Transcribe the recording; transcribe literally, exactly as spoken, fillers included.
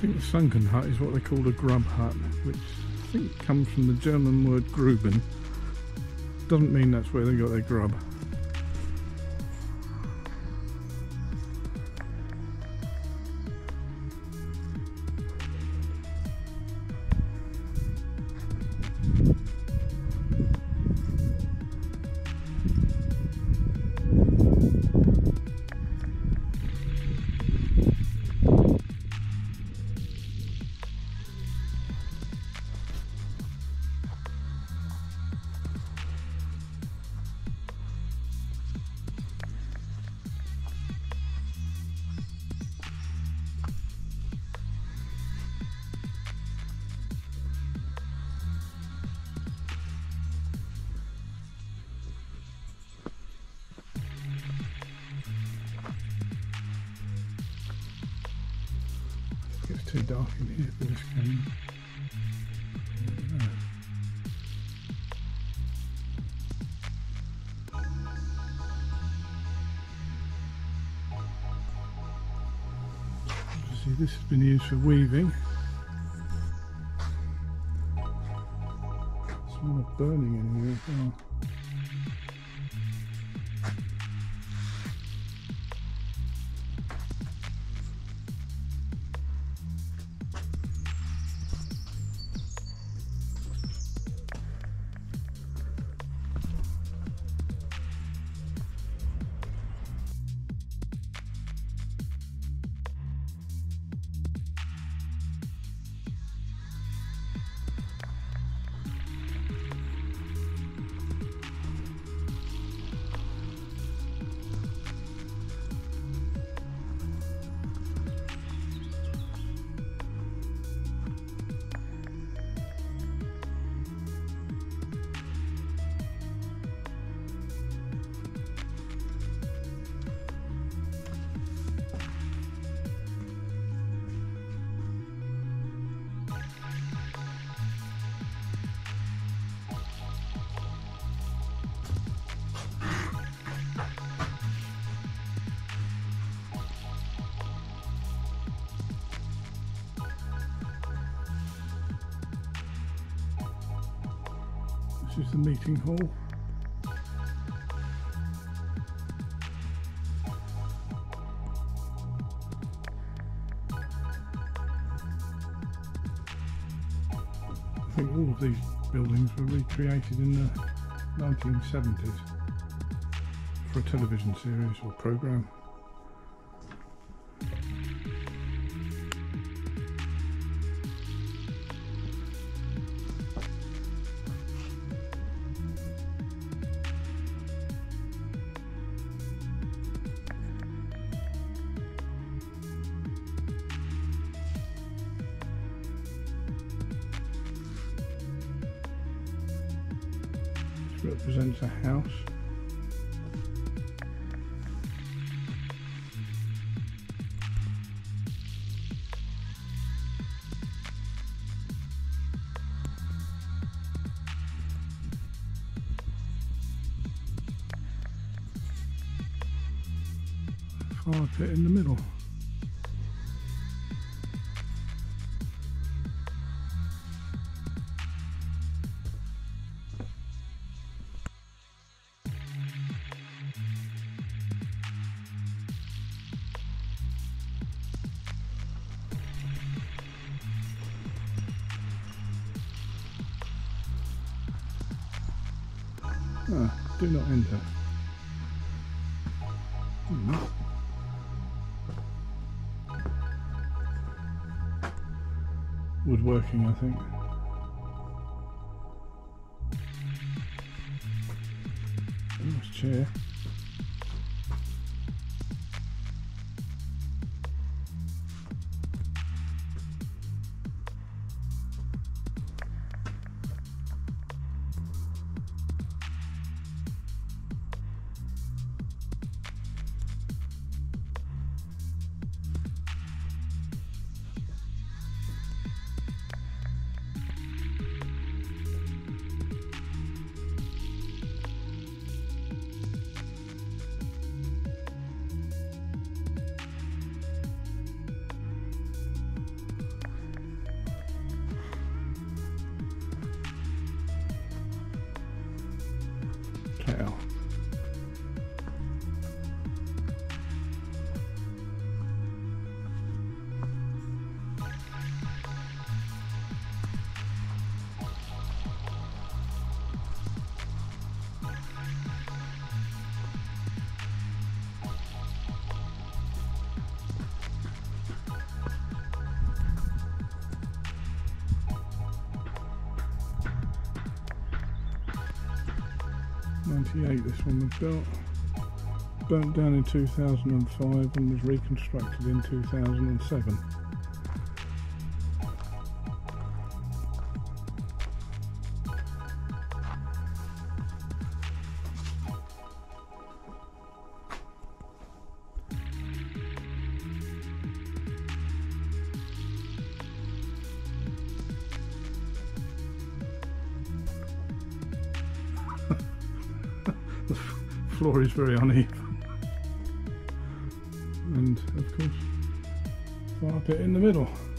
think the sunken hut is what they call a grub hut, which I think comes from the German word gruben. Doesn't mean that's where they got their grub. It's too dark in here for this camera. See, this has been used for weaving. Smell of burning in here as well. This is the meeting hall. I think all of these buildings were recreated in the nineteen seventies for a television series or programme. Represents a house. Fire pit in the middle. Ah, do not enter. Hmm. Woodworking, I think. Nice chair. ninety-eight this one was built. Burnt down in two thousand five and was reconstructed in two thousand seven. The floor is very uneven. And of course, fire pit in the middle.